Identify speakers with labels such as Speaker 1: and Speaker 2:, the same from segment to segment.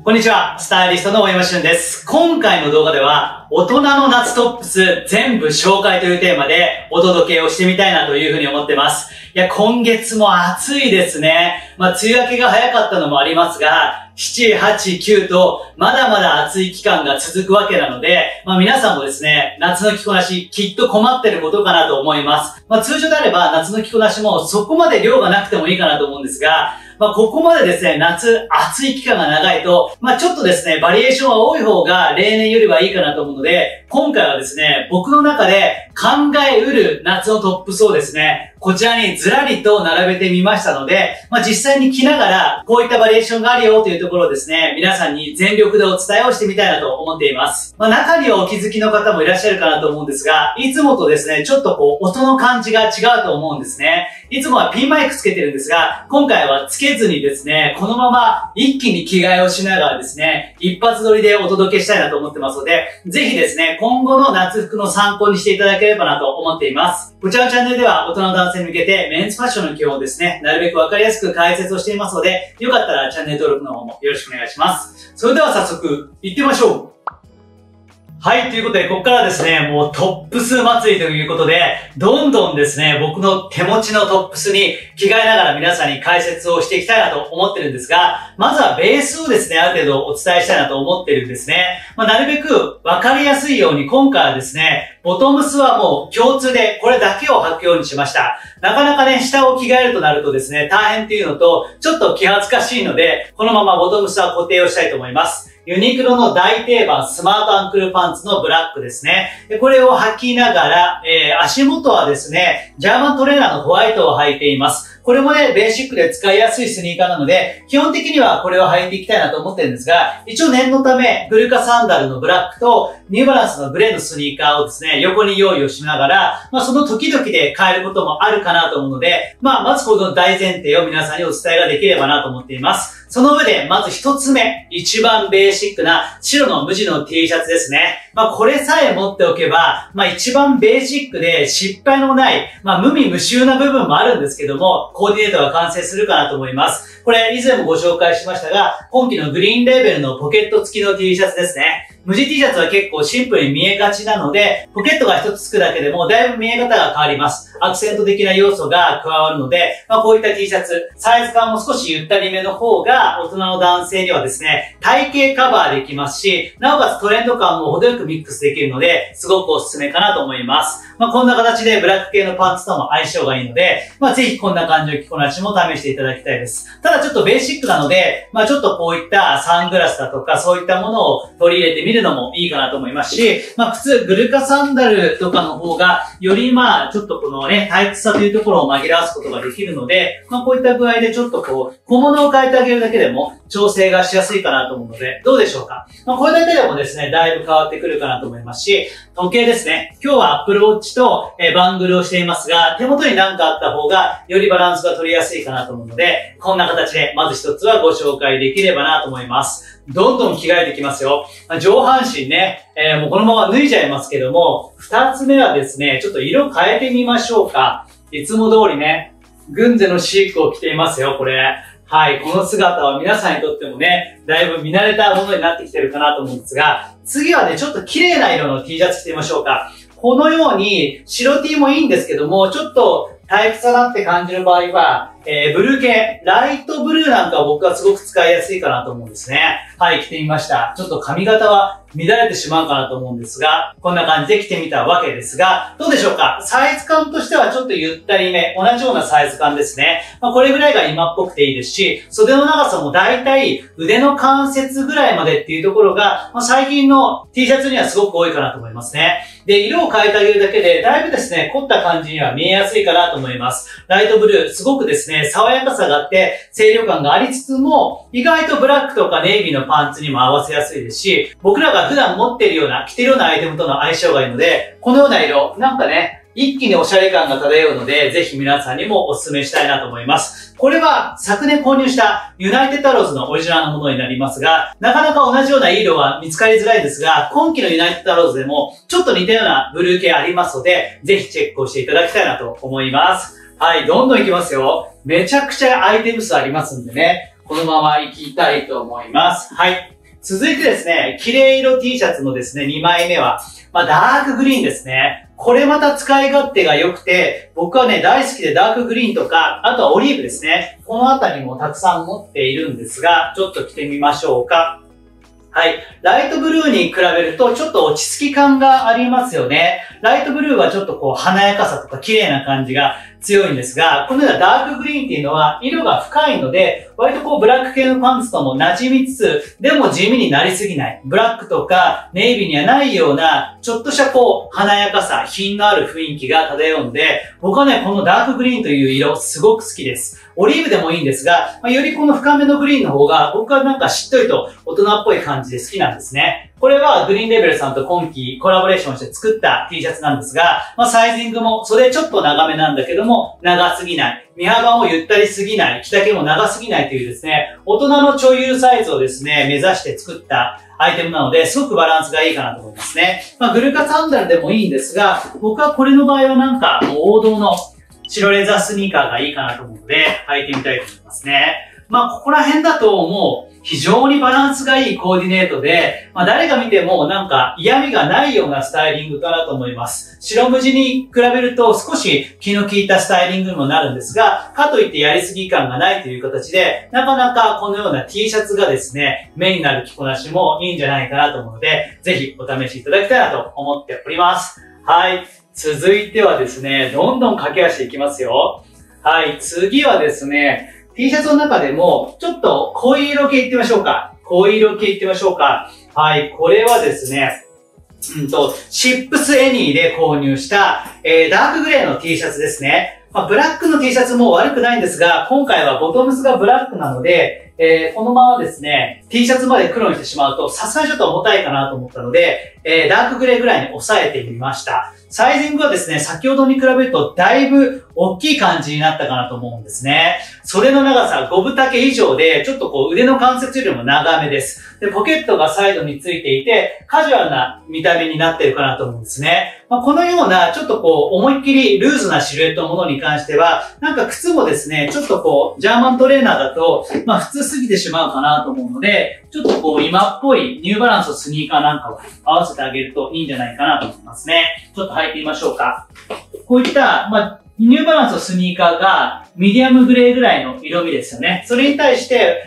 Speaker 1: こんにちは、スタイリストの大山俊です。今回の動画では、大人の夏トップス全部紹介というテーマでお届けをしてみたいなというふうに思ってます。いや、今月も暑いですね。梅雨明けが早かったのもありますが、7、8、9と、まだまだ暑い期間が続くわけなので、皆さんもですね、夏の着こなし、きっと困ってることかなと思います。通常であれば、夏の着こなしもそこまで量がなくてもいいかなと思うんですが、ここまでですね、夏、暑い期間が長いと、ちょっとですね、バリエーションは多い方が例年よりはいいかなと思うので、今回はですね、僕の中で考えうる夏のトップスをですね、こちらにずらりと並べてみましたので、実際に着ながら、こういったバリエーションがあるよというところをですね、皆さんに全力でお伝えをしてみたいなと思っています。中にはお気づきの方もいらっしゃるかなと思うんですが、いつもとですね、ちょっと音の感じが違うと思うんですね。いつもはピンマイクつけてるんですが、今回はつけずにですね、このまま一気に着替えをしながらですね、一発撮りでお届けしたいなと思ってますので、ぜひですね、今後の夏服の参考にしていただければなと思っています。こちらのチャンネルでは大人の男性に向けてメンズファッションの基本をですね、なるべくわかりやすく解説をしていますので、よかったらチャンネル登録の方もよろしくお願いします。それでは早速、行ってみましょう。はい、ということで、ここからですね、もうトップス祭りということで、どんどんですね、僕の手持ちのトップスに着替えながら皆さんに解説をしていきたいなと思ってるんですが、まずはベースをですね、ある程度お伝えしたいなと思ってるんですね。なるべくわかりやすいように今回はですね、ボトムスはもう共通でこれだけを履くようにしました。なかなかね、下を着替えるとなるとですね、大変っていうのと、ちょっと気恥ずかしいので、このままボトムスは固定をしたいと思います。ユニクロの大定番スマートアンクルパンツのブラックですね。これを履きながら、足元はですね、ジャーマントレーナーのホワイトを履いています。これもね、ベーシックで使いやすいスニーカーなので、基本的にはこれを履いていきたいなと思ってるんですが、一応念のため、グルカサンダルのブラックとニューバランスのグレーのスニーカーをですね、横に用意をしながら、その時々で変えることもあるかなと思うので、まずこの大前提を皆さんにお伝えができればなと思っています。その上で、まず一つ目、一番ベーシックな白の無地の T シャツですね。これさえ持っておけば、一番ベーシックで失敗のない、無味無臭な部分もあるんですけども、コーディネートが完成するかなと思います。これ以前もご紹介しましたが、今季のグリーンレーベルのポケット付きの T シャツですね。無地 T シャツは結構シンプルに見えがちなので、ポケットが一つ付くだけでもだいぶ見え方が変わります。アクセント的な要素が加わるので、こういった T シャツ、サイズ感も少しゆったりめの方が大人の男性にはですね、体型カバーできますし、なおかつトレンド感も程よくミックスできるので、すごくおすすめかなと思います。こんな形でブラック系のパンツとも相性がいいので、ぜひこんな感じの着こなしも試していただきたいです。ただちょっとベーシックなので、ちょっとこういったサングラスだとかそういったものを取り入れてみるのもいいかなと思いますし、普通グルカサンダルとかの方が、よりちょっとこのね、タイプさというところを紛らわすことができるので、こういった具合でちょっと小物を変えてあげるだけでも調整がしやすいかなと思うので、どうでしょうか。これだけでもですね、だいぶ変わってくるかなと思いますし、時計ですね。今日は Apple Watch とバングルをしていますが、手元に何かあった方がよりバランスが取りやすいかなと思うので、こんな形でまず一つはご紹介できればなと思います。どんどん着替えてきますよ。上半身ね、もうこのまま脱いじゃいますけども、二つ目はですね、ちょっと色変えてみましょうか。いつも通りね、グンゼのシークを着ていますよ、これ。はい、この姿は皆さんにとってもね、だいぶ見慣れたものになってきてるかなと思うんですが、次はね、ちょっと綺麗な色の T シャツ着てみましょうか。このように、白 T もいいんですけども、ちょっとタイプ差だって感じる場合は、ブルー系、ライトブルーなんかは僕はすごく使いやすいかなと思うんですね。はい、着てみました。ちょっと髪型は乱れてしまうかなと思うんですが、こんな感じで着てみたわけですが、どうでしょうか？サイズ感としてはちょっとゆったりめ、同じようなサイズ感ですね。これぐらいが今っぽくていいですし、袖の長さもだいたい腕の関節ぐらいまでっていうところが、最近の T シャツにはすごく多いかなと思いますね。で、色を変えてあげるだけで、だいぶですね、凝った感じには見えやすいかなと思います。ライトブルー、すごくですね、爽やかさがあって、清涼感がありつつも、意外とブラックとかネイビーのパンツにも合わせやすいですし、僕らが普段持っているような、着ているようなアイテムとの相性がいいので、このような色、なんかね、一気におしゃれ感が漂うので、ぜひ皆さんにもお勧めしたいなと思います。これは昨年購入したユナイテッドアローズのオリジナルのものになりますが、なかなか同じようないい色は見つかりづらいですが、今期のユナイテッドアローズでもちょっと似たようなブルー系ありますので、ぜひチェックをしていただきたいなと思います。はい、どんどんいきますよ。めちゃくちゃアイテム数ありますんでね。 このまま行きたいと思います。はい。続いてですね、綺麗色 T シャツのですね、2枚目は、ダークグリーンですね。これまた使い勝手が良くて、僕はね、大好きでダークグリーンとか、あとはオリーブですね。このあたりもたくさん持っているんですが、ちょっと着てみましょうか。はい。ライトブルーに比べるとちょっと落ち着き感がありますよね。ライトブルーはちょっと華やかさとか綺麗な感じが強いんですが、このようなダークグリーンっていうのは色が深いので、割とブラック系のパンツとも馴染みつつ、でも地味になりすぎない。ブラックとかネイビーにはないような、ちょっとした華やかさ、品のある雰囲気が漂うんで、僕はね、このダークグリーンという色すごく好きです。オリーブでもいいんですが、よりこの深めのグリーンの方が、僕はなんかしっとりと大人っぽい感じで好きなんですね。これはグリーンレベルさんと今期コラボレーションして作った T シャツなんですが、サイジングも袖ちょっと長めなんだけども、長すぎない。身幅もゆったりすぎない。着丈も長すぎないというですね、大人のちょいサイズをですね、目指して作ったアイテムなので、すごくバランスがいいかなと思いますね。グルカサンダルでもいいんですが、僕はこれの場合はなんか王道の白レザースニーカーがいいかなと思うので、履いてみたいと思いますね。ここら辺だともう非常にバランスがいいコーディネートで、誰が見てもなんか嫌味がないようなスタイリングかなと思います。白無地に比べると少し気の利いたスタイリングにもなるんですが、かといってやりすぎ感がないという形で、なかなかこのような T シャツがですね、メインになる着こなしもいいんじゃないかなと思うので、ぜひお試しいただきたいなと思っております。はい。続いてはですね、どんどん駆け足いきますよ。はい。次はですね、T シャツの中でも、ちょっと濃い色系いってみましょうか。濃い色系いってみましょうか。はい。これはですね、シップスエニーで購入した、ダークグレーの T シャツですね。ブラックの T シャツも悪くないんですが、今回はボトムスがブラックなので、このままですね、T シャツまで黒にしてしまうと、さすがにちょっと重たいかなと思ったので、ダークグレーぐらいに抑えてみました。サイジングはですね、先ほどに比べるとだいぶ大きい感じになったかなと思うんですね。袖の長さ5分丈以上で、ちょっと腕の関節よりも長めです。で、ポケットがサイドについていて、カジュアルな見た目になっているかなと思うんですね。このような、ちょっと思いっきりルーズなシルエットのものに関しては、なんか靴もですね、ちょっとジャーマントレーナーだと、普通すぎてしまうかなと思うので、ちょっと今っぽいニューバランスのスニーカーなんかを合わせてあげるといいんじゃないかなと思いますね。ちょっと履いてみましょうか。こういった、ニューバランスのスニーカーがミディアムグレーぐらいの色味ですよね。それに対して、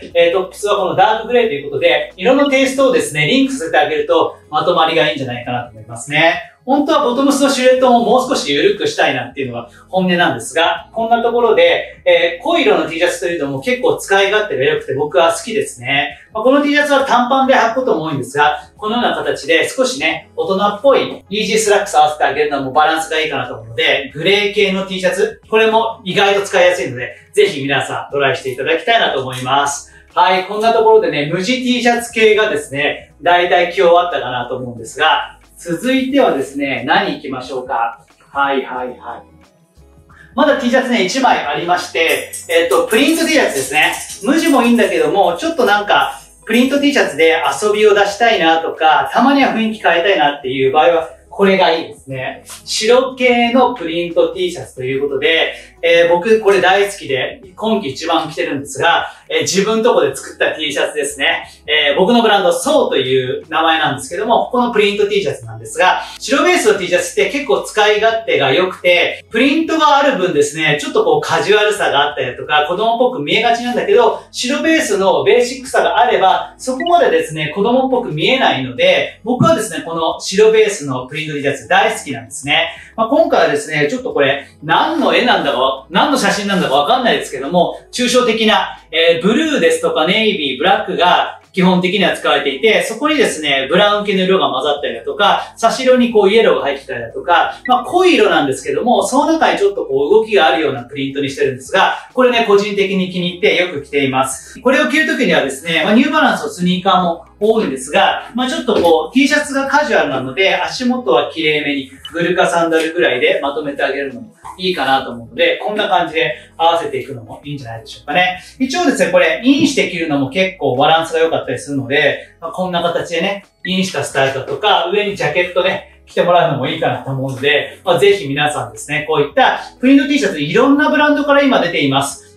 Speaker 1: トップスはこのダークグレーということで、色のテイストをですね、リンクさせてあげるとまとまりがいいんじゃないかなと思いますね。本当はボトムスのシルエットももう少し緩くしたいなっていうのが本音なんですが、こんなところで、濃い色の T シャツというのも結構使い勝手が良くて僕は好きですね。この T シャツは短パンで履くことも多いんですが、このような形で少しね、大人っぽいイージースラックス合わせてあげるのもバランスがいいかなと思うので、グレー系の T シャツ、これも意外と使いやすいので、ぜひ皆さんトライしていただきたいなと思います。はい、こんなところでね、無地 T シャツ系がですね、だいたい着終わったかなと思うんですが、続いてはですね、何行きましょうか。はい。まだ T シャツね、1枚ありまして、プリント T シャツですね。無地もいいんだけども、ちょっとなんか、プリント T シャツで遊びを出したいなとか、たまには雰囲気変えたいなっていう場合は、これがいいですね。白系のプリント T シャツということで、僕これ大好きで、今季一番着てるんですが、自分とこで作った T シャツですね。僕のブランド、ソーという名前なんですけども、このプリント T シャツなんですが、白ベースの T シャツって結構使い勝手が良くて、プリントがある分ですね、ちょっとカジュアルさがあったりとか、子供っぽく見えがちなんだけど、白ベースのベーシックさがあれば、そこまでですね、子供っぽく見えないので、僕はですね、この白ベースのプリント T シャツ大好きなんですね。今回はですね、ちょっとこれ、何の絵なんだか、何の写真なんだかわかんないですけども、抽象的な、ブルーですとかネイビー、ブラックが基本的には使われていて、そこにですね、ブラウン系の色が混ざったりだとか、差し色にイエローが入ってたりだとか、濃い色なんですけども、その中にちょっと動きがあるようなプリントにしてるんですが、これね、個人的に気に入ってよく着ています。これを着るときにはですね、ニューバランスのスニーカーも多いんですが、ちょっとT シャツがカジュアルなので、足元は綺麗めにグルカサンダルぐらいでまとめてあげるのもいいかなと思うので、こんな感じで合わせていくのもいいんじゃないでしょうかね。一応ですね、これインして着るのも結構バランスが良かったりするので、こんな形でね、インしたスタイルだとか、上にジャケットね、着てもらうのもいいかなと思うので、ぜひ皆さんですね、こういったプリント T シャツいろんなブランドから今出ています。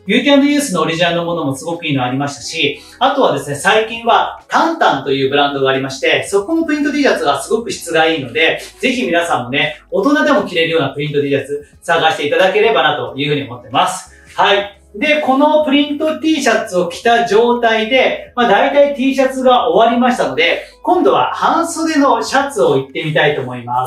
Speaker 1: ビューティーユースのオリジナルのものもすごくいいのありましたし、あとはですね、最近はタンタンというブランドがありまして、そこのプリント T シャツがすごく質がいいので、ぜひ皆さんもね、大人でも着れるようなプリント T シャツ探していただければなというふうに思ってます。はい。で、このプリント T シャツを着た状態で、大体 T シャツが終わりましたので、今度は半袖のシャツをいってみたいと思います。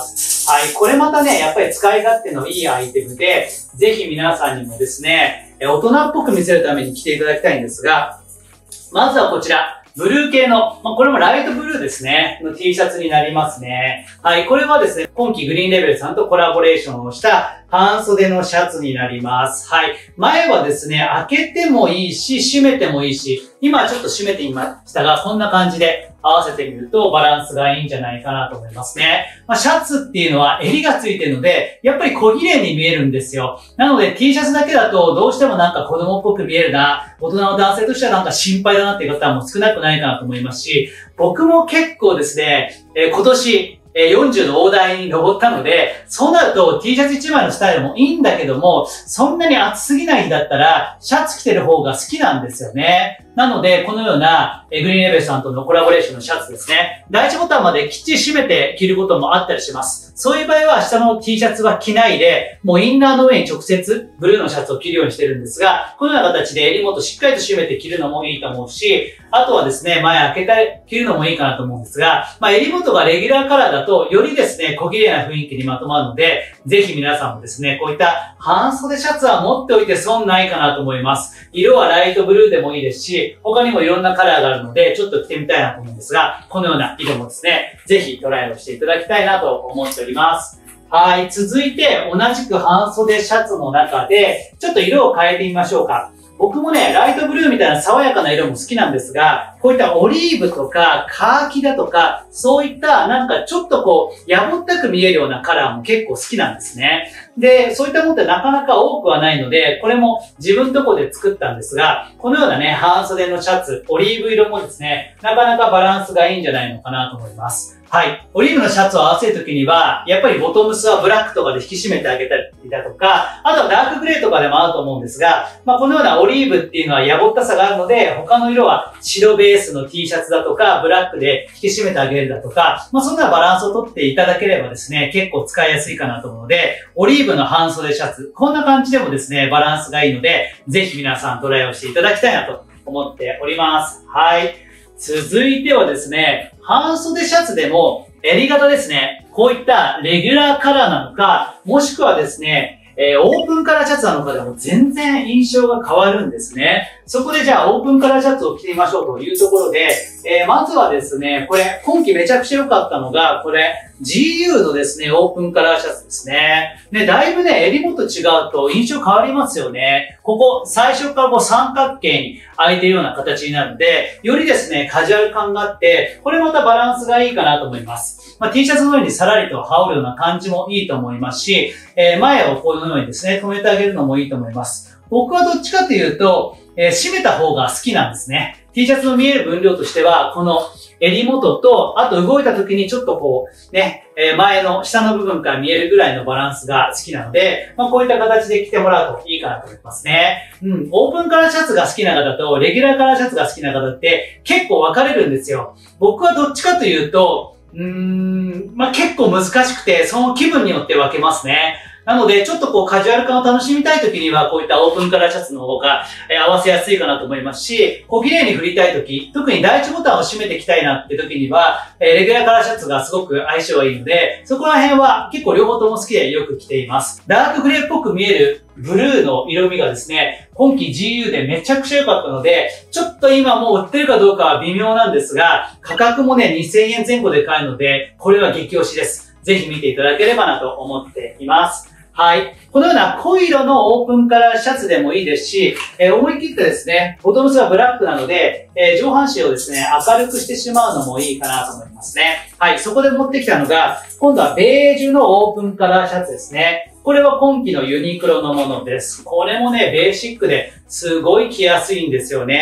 Speaker 1: はい。これまたね、やっぱり使い勝手のいいアイテムで、ぜひ皆さんにもですね、大人っぽく見せるために着ていただきたいんですが、まずはこちら。ブルー系の、これもライトブルーですね、の T シャツになりますね。はい、これはですね、今季グリーンレベルさんとコラボレーションをした半袖のシャツになります。はい。前はですね、開けてもいいし、閉めてもいいし、今ちょっと閉めてみましたが、こんな感じで合わせてみるとバランスがいいんじゃないかなと思いますね。シャツっていうのは襟がついてるので、やっぱり小綺麗に見えるんですよ。なので T シャツだけだとどうしてもなんか子供っぽく見えるな、大人の男性としてはなんか心配だなっていう方も少なくないかなと思いますし、僕も結構ですね、今年、40の大台に登ったので、そうなると T シャツ1枚のスタイルもいいんだけども、そんなに暑すぎない日だったら、シャツ着てる方が好きなんですよね。なので、このような、グリーンレベルさんとのコラボレーションのシャツですね。第一ボタンまできっちり締めて着ることもあったりします。そういう場合は、下の T シャツは着ないで、もうインナーの上に直接、ブルーのシャツを着るようにしてるんですが、このような形で襟元しっかりと締めて着るのもいいと思うし、あとはですね、前開けて着るのもいいかなと思うんですが、襟元がレギュラーカラーだと、よりですね、小綺麗な雰囲気にまとまるので、ぜひ皆さんもですね、こういった半袖シャツは持っておいて損ないかなと思います。色はライトブルーでもいいですし、他にもいろんなカラーがあるので、ちょっと着てみたいなと思うんですが、このような色もですね、ぜひトライをしていただきたいなと思っております。はい。続いて、同じく半袖シャツの中で、ちょっと色を変えてみましょうか。僕もね、ライトブルーみたいな爽やかな色も好きなんですが、こういったオリーブとかカーキだとか、そういったなんかちょっとやぼったく見えるようなカラーも結構好きなんですね。で、そういったものってなかなか多くはないので、これも自分のとこで作ったんですが、このようなね、半袖のシャツ、オリーブ色もですね、なかなかバランスがいいんじゃないのかなと思います。はい。オリーブのシャツを合わせるときには、やっぱりボトムスはブラックとかで引き締めてあげたりだとか、あとはダークグレーとかでも合うと思うんですが、このようなオリーブっていうのはやぼったさがあるので、他の色は白ベースの T シャツだとか、ブラックで引き締めてあげるだとか、そんなバランスをとっていただければですね、結構使いやすいかなと思うので、オリーブの半袖シャツ、こんな感じでもですね、バランスがいいので、ぜひ皆さんトライをしていただきたいなと思っております。はい。続いてはですね、半袖シャツでも襟型ですね。こういったレギュラーカラーなのか、もしくはですね、オープンカラーシャツなのかでも全然印象が変わるんですね。そこでじゃあオープンカラーシャツを着てみましょうというところで、まずはですね、これ今季めちゃくちゃ良かったのが、これ GU のですね、オープンカラーシャツですね。で、だいぶね、襟元違うと印象変わりますよね。ここ、最初から三角形に開いているような形になるので、よりですね、カジュアル感があって、これまたバランスがいいかなと思います。T シャツのようにさらりと羽織るような感じもいいと思いますし、前をこのようにですね、止めてあげるのもいいと思います。僕はどっちかというと、締めた方が好きなんですね。T シャツの見える分量としては、この襟元と、あと動いた時にちょっと前の下の部分から見えるぐらいのバランスが好きなので、こういった形で着てもらうといいかなと思いますね。オープンカラーシャツが好きな方と、レギュラーカラーシャツが好きな方って結構分かれるんですよ。僕はどっちかというと、結構難しくて、その気分によって分けますね。なので、ちょっとカジュアル感を楽しみたい時には、こういったオープンカラーシャツの方が、合わせやすいかなと思いますし、綺麗に振りたい時、特に第一ボタンを閉めていきたいなって時には、レギュラーカラーシャツがすごく相性がいいので、そこら辺は結構両方とも好きでよく着ています。ダークグレーっぽく見えるブルーの色味がですね、今季 GU でめちゃくちゃ良かったので、ちょっと今もう売ってるかどうかは微妙なんですが、価格もね、2000円前後で買えるので、これは激推しです。ぜひ見ていただければなと思っています。はい。このような濃い色のオープンカラーシャツでもいいですし、思い切ってですね、ボトムスがブラックなので、上半身をですね、明るくしてしまうのもいいかなと思いますね。はい。そこで持ってきたのが、今度はベージュのオープンカラーシャツですね。これは今季のユニクロのものです。これもね、ベーシックですごい着やすいんですよね。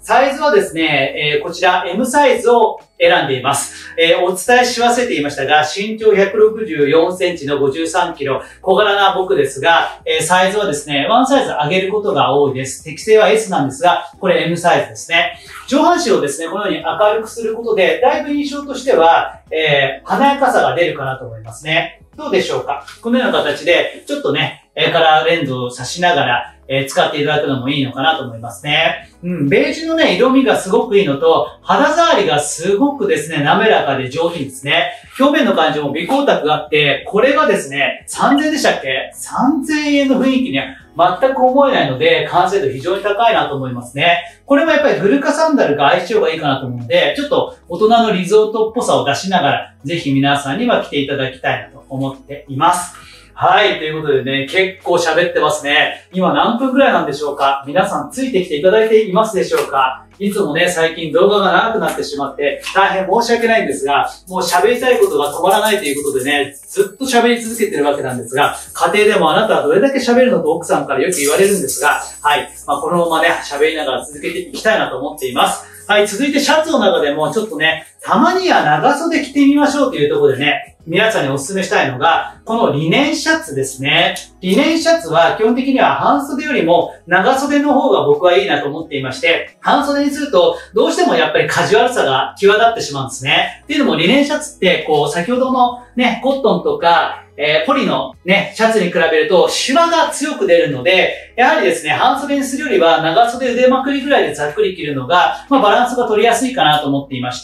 Speaker 1: サイズはですね、こちら M サイズを選んでいます。お伝えし忘れていましたが、身長164センチの53キロ、小柄な僕ですが、サイズはですね、ワンサイズ上げることが多いです。適正は S なんですが、これ M サイズですね。上半身をですね、このように明るくすることで、だいぶ印象としては、華やかさが出るかなと思いますね。どうでしょうか？このような形で、ちょっとね、カラーレンズを差しながら、使っていただくのもいいのかなと思いますね。ベージュのね、色味がすごくいいのと、肌触りがすごくですね、滑らかで上品ですね。表面の感じも微光沢があって、これがですね、3000円でしたっけ？ 3000 円の雰囲気には全く思えないので、完成度非常に高いなと思いますね。これもやっぱりグルカサンダルが相性がいいかなと思うので、ちょっと大人のリゾートっぽさを出しながら、ぜひ皆さんには着ていただきたいなと思っています。はい、ということでね、結構喋ってますね。今何分くらいなんでしょうか？皆さんついてきていただいていますでしょうか？いつもね、最近動画が長くなってしまって、大変申し訳ないんですが、もう喋りたいことが止まらないということでね、ずっと喋り続けてるわけなんですが、家庭でもあなたはどれだけ喋るのと奥さんからよく言われるんですが、はい、このままね、喋りながら続けていきたいなと思っています。はい、続いてシャツの中でもちょっとね、たまには長袖着てみましょうというところでね、皆さんにお勧めしたいのが、このリネンシャツですね。リネンシャツは基本的には半袖よりも長袖の方が僕はいいなと思っていまして、半袖にするとどうしてもやっぱりカジュアルさが際立ってしまうんですね。っていうのもリネンシャツってこう先ほどのね、コットンとかポリのね、シャツに比べるとシワが強く出るので、やはりですね、半袖にするよりは長袖腕まくりぐらいでざっくり着るのが、バランスが取りやすいかなと思っていまして、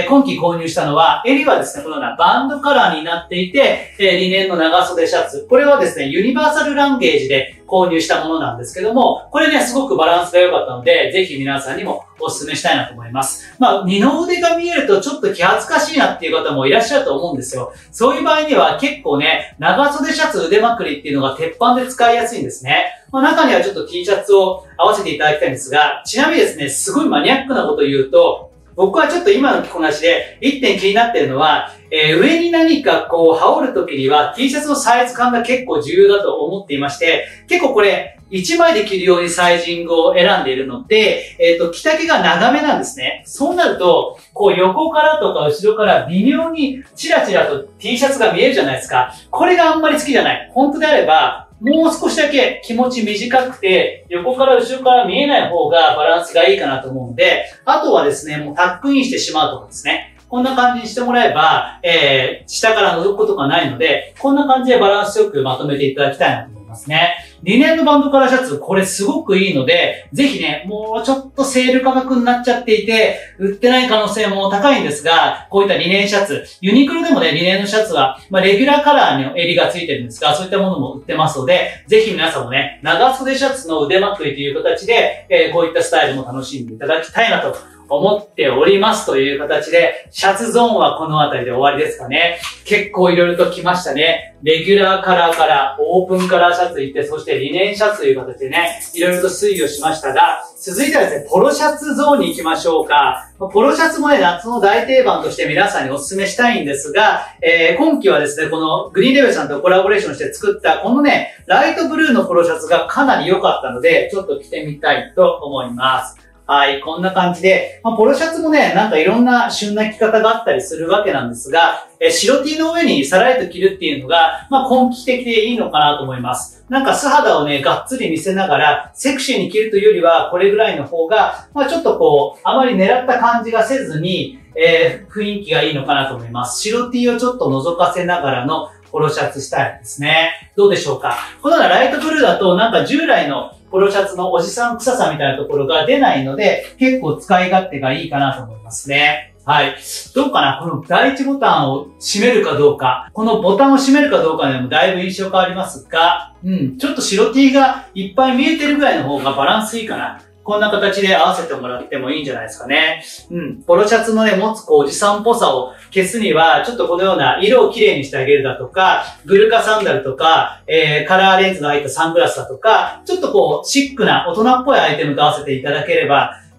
Speaker 1: 今季購入したのは、襟はですね、このようなバンドカラーになっていて、リネンの長袖シャツ。これはですね、ユニバーサルランゲージで購入したものなんですけども、これね、すごくバランスが良かったので、ぜひ皆さんにもお勧めしたいなと思います。二の腕が見えるとちょっと気恥ずかしいなっていう方もいらっしゃると思うんですよ。そういう場合には結構ね、長袖シャツ腕まくりっていうのが鉄板で使いやすいんですね。中にはちょっと T シャツを合わせていただきたいんですが、ちなみにですね、すごいマニアックなことを言うと、僕はちょっと今の着こなしで一点気になっているのは、上に何かこう羽織るときには T シャツのサイズ感が結構重要だと思っていまして、結構これ1枚で着るようにサイジングを選んでいるので、着丈が長めなんですね。そうなると、こう横からとか後ろから微妙にチラチラと T シャツが見えるじゃないですか。これがあんまり好きじゃない。本当であれば、もう少しだけ気持ち短くて、横から後ろから見えない方がバランスがいいかなと思うので、あとはですね、もうタックインしてしまうとかですね。こんな感じにしてもらえば、下から覗くことがないので、こんな感じでバランスよくまとめていただきたいなと思いますね。リネンのバンドカラーシャツ、これすごくいいので、ぜひね、もうちょっとセール価格になっちゃっていて、売ってない可能性も高いんですが、こういったリネンシャツ、ユニクロでもね、リネンのシャツは、レギュラーカラーの襟がついてるんですが、そういったものも売ってますので、ぜひ皆さんもね、長袖シャツの腕まくりという形で、こういったスタイルも楽しんでいただきたいなと思っておりますという形で、シャツゾーンはこの辺りで終わりですかね。結構いろいろと来ましたね。レギュラーカラーからオープンカラーシャツいって、そしてリネンシャツという形でね、いろいろと推移をしましたが、続いてはですね、ポロシャツゾーンに行きましょうか。ポロシャツもね、夏の大定番として皆さんにお勧めしたいんですが、今季はですね、このグリーンレベルさんとコラボレーションして作ったこのね、ライトブルーのポロシャツがかなり良かったので、ちょっと着てみたいと思います。はい、こんな感じで、ポロシャツもね、なんかいろんな旬な着方があったりするわけなんですが、白 T の上にさらりと着るっていうのが、今季的でいいのかなと思います。なんか素肌をね、がっつり見せながら、セクシーに着るというよりは、これぐらいの方が、ちょっとこう、あまり狙った感じがせずに、雰囲気がいいのかなと思います。白 T をちょっと覗かせながらのポロシャツスタイルですね。どうでしょうか。このようなライトブルーだと、なんか従来のポロシャツのおじさん臭さみたいなところが出ないので、結構使い勝手がいいかなと思いますね。はい。どうかな、この第一ボタンを閉めるかどうか、このボタンを閉めるかどうかでもだいぶ印象変わりますが、ちょっと白 T がいっぱい見えてるぐらいの方がバランスいいかな。こんな形で合わせてもらってもいいんじゃないですかね。ポロシャツのね、持つこうおじさんっぽさを消すには、ちょっとこのような色をきれいにしてあげるだとか、グルカサンダルとか、カラーレンズの入ったサングラスだとか、ちょっとこう、シックな大人っぽいアイテムと合わせていただければ、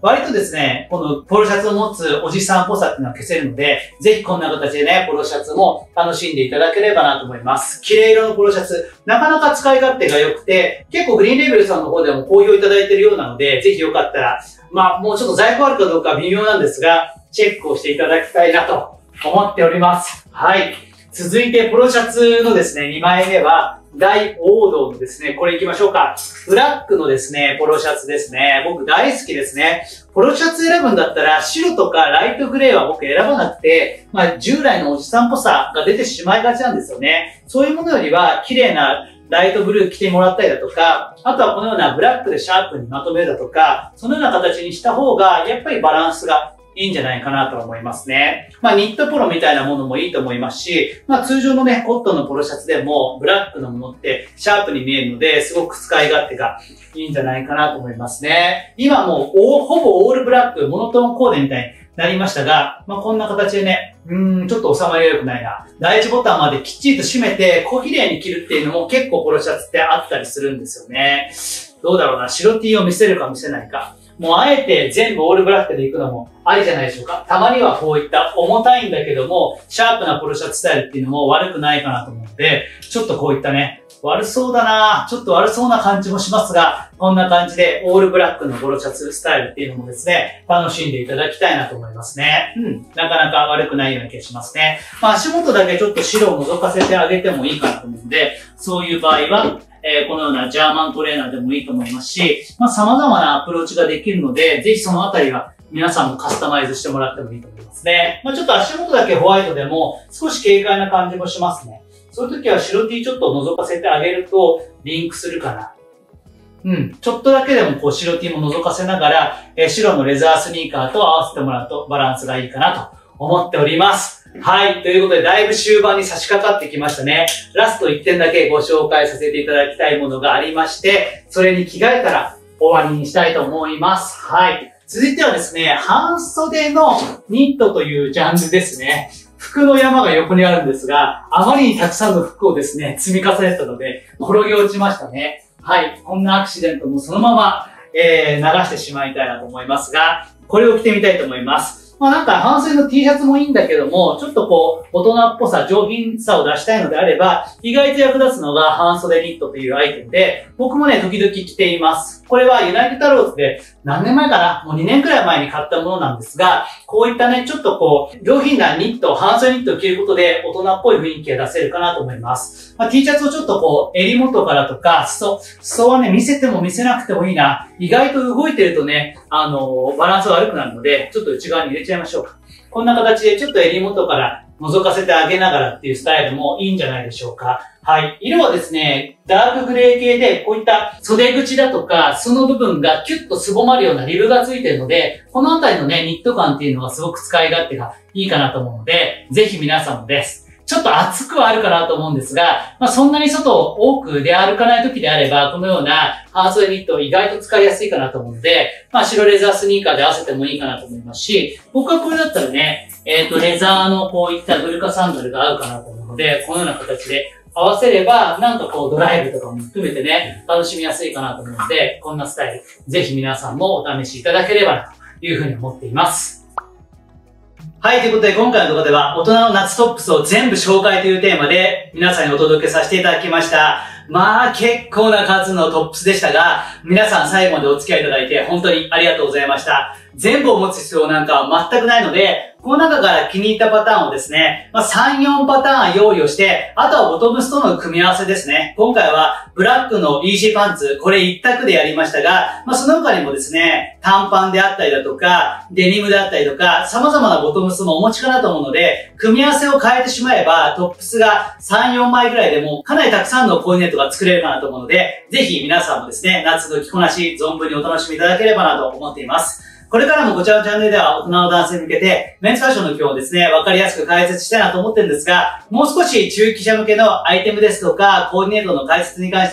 Speaker 1: 割とですね、このポロシャツを持つおじさんっぽさっていうのは消せるので、ぜひこんな形でね、ポロシャツも楽しんでいただければなと思います。綺麗色のポロシャツ、なかなか使い勝手が良くて、結構グリーンレーベルさんの方でも好評いただいているようなので、ぜひよかったら、もうちょっと在庫あるかどうか微妙なんですが、チェックをしていただきたいなと思っております。はい。続いて、ポロシャツのですね、2枚目は、大王道のですね、これ行きましょうか。ブラックのですね、ポロシャツですね。僕大好きですね。ポロシャツ選ぶんだったら、白とかライトグレーは僕選ばなくて、従来のおじさんっぽさが出てしまいがちなんですよね。そういうものよりは、綺麗なライトブルー着てもらったりだとか、あとはこのようなブラックでシャープにまとめるだとか、そのような形にした方が、やっぱりバランスがいいんじゃないかなと思いますね。ニットポロみたいなものもいいと思いますし、通常のね、コットンのポロシャツでも、ブラックのものってシャープに見えるので、すごく使い勝手がいいんじゃないかなと思いますね。今もう、ほぼオールブラック、モノトーンコーデみたいになりましたが、こんな形でね、ちょっと収まりが良くないな。第一ボタンまできっちりと締めて、小綺麗に着るっていうのも結構ポロシャツってあったりするんですよね。どうだろうな、白 T を見せるか見せないか。もうあえて全部オールブラックで行くのもありじゃないでしょうか。たまにはこういった重たいんだけども、シャープなポロシャツスタイルっていうのも悪くないかなと思うので、ちょっとこういったね、悪そうだなちょっと悪そうな感じもしますが、こんな感じでオールブラックのポロシャツスタイルっていうのもですね、楽しんでいただきたいなと思いますね。なかなか悪くないような気がしますね。足元だけちょっと白を覗かせてあげてもいいかなと思うので、そういう場合は、このようなジャーマントレーナーでもいいと思いますし、様々なアプローチができるので、ぜひそのあたりは皆さんもカスタマイズしてもらってもいいと思いますね。ちょっと足元だけホワイトでも少し軽快な感じもしますね。そういう時は白 T ちょっと覗かせてあげるとリンクするかな。ちょっとだけでも白 T も覗かせながら、白のレザースニーカーと合わせてもらうとバランスがいいかなと思っております。はい。ということで、だいぶ終盤に差し掛かってきましたね。ラスト1点だけご紹介させていただきたいものがありまして、それに着替えたら終わりにしたいと思います。はい。続いてはですね、半袖のニットというジャンルですね。服の山が横にあるんですが、あまりにたくさんの服をですね、積み重ねたので、転げ落ちましたね。はい。こんなアクシデントもそのまま、流してしまいたいなと思いますが、これを着てみたいと思います。半袖の T シャツもいいんだけども、ちょっと大人っぽさ、上品さを出したいのであれば、意外と役立つのが半袖ニットというアイテムで、僕もね、時々着ています。これはユナイテッドアローズで何年前かな？もう2年くらい前に買ったものなんですが、こういったね、ちょっと上品なニット、半袖ニットを着ることで大人っぽい雰囲気が出せるかなと思います。T シャツをちょっと襟元からとか、裾はね、見せても見せなくてもいいな。意外と動いてるとね、バランスが悪くなるので、ちょっと内側に入れちゃいましょうか。こんな形でちょっと襟元から覗かせてあげながらっていうスタイルもいいんじゃないでしょうか。はい。色はですね、ダークグレー系で、こういった袖口だとか、その部分がキュッとすぼまるようなリブがついているので、このあたりのね、ニット感っていうのがすごく使い勝手がいいかなと思うので、ぜひ皆さんもです。ちょっと暑くはあるかなと思うんですが、そんなに外を多く出歩かない時であれば、このような半袖ニット意外と使いやすいかなと思うので、白レザースニーカーで合わせてもいいかなと思いますし、僕はこれだったらね、レザーのこういったグルカサンダルが合うかなと思うので、このような形で合わせれば、ドライブとかも含めてね、楽しみやすいかなと思うので、こんなスタイル、ぜひ皆さんもお試しいただければなというふうに思っています。はい、ということで今回の動画では大人の夏トップスを全部紹介というテーマで皆さんにお届けさせていただきました。結構な数のトップスでしたが、皆さん最後までお付き合いいただいて本当にありがとうございました。全部を持つ必要なんかは全くないので、この中から気に入ったパターンをですね、3、4パターン用意をして、あとはボトムスとの組み合わせですね。今回はブラックのイージーパンツ、これ一択でやりましたが、その他にもですね、短パンであったりだとか、デニムであったりとか、様々なボトムスもお持ちかなと思うので、組み合わせを変えてしまえば、トップスが3、4枚ぐらいでもかなりたくさんのコーディネートが作れるかなと思うので、ぜひ皆さんもですね、夏の着こなし、存分にお楽しみいただければなと思っています。これからもこちらのチャンネルでは大人の男性に向けてメンズファッションの今日をですね、わかりやすく解説したいなと思ってるんですが、もう少し中期者向けのアイテムですとか、コーディネートの解説に関しては、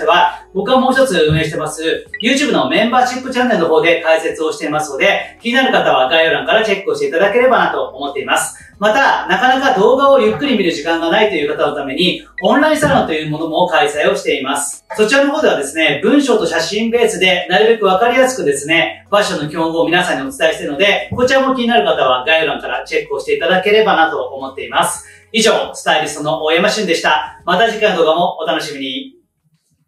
Speaker 1: 僕はもう一つ運営してます YouTube のメンバーシップチャンネルの方で解説をしていますので、気になる方は概要欄からチェックをしていただければなと思っています。また、なかなか動画をゆっくり見る時間がないという方のために、オンラインサロンというものも開催をしています。そちらの方ではですね、文章と写真ベースでなるべくわかりやすくですね、ファッションの基本語を皆さんにお伝えしているので、こちらも気になる方は概要欄からチェックをしていただければなと思っています。以上、スタイリストの大山俊でした。また次回の動画もお楽しみに。